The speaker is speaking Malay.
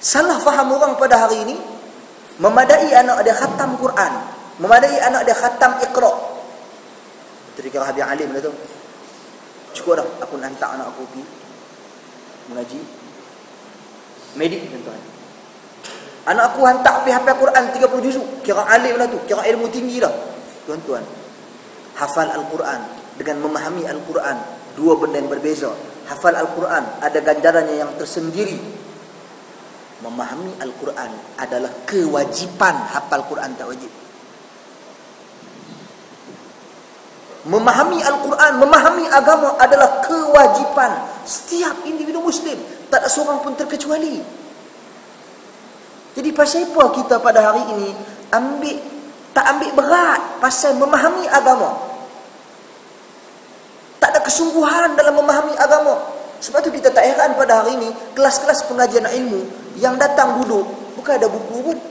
Salah faham orang pada hari ini, memadai anak dia khatam Quran, memadai anak dia khatam Iqra. Betul kira Habib Alim lah tu. Cukup dah, aku nak hantar anak aku pergi mengaji medik tuan-tuan. Anak aku hantar pergi hafal Quran 30 juzuk, kira alim lah tu, kira ilmu tinggi lah. Tuan-tuan, hafal Al-Quran dengan memahami Al-Quran dua benda yang berbeza. Hafal Al-Quran ada ganjarannya yang tersendiri. Memahami Al-Quran adalah kewajipan, hafal Quran tak wajib. Memahami Al-Quran, memahami agama adalah kewajipan setiap individu Muslim. Tak ada seorang pun terkecuali. Jadi pasal apa kita pada hari ini tak ambil berat pasal memahami agama? Tak ada kesungguhan dalam memahami agama. Sebab tu kita tak heran pada hari ini kelas-kelas pengajian ilmu yang datang duduk bukan ada buku pun.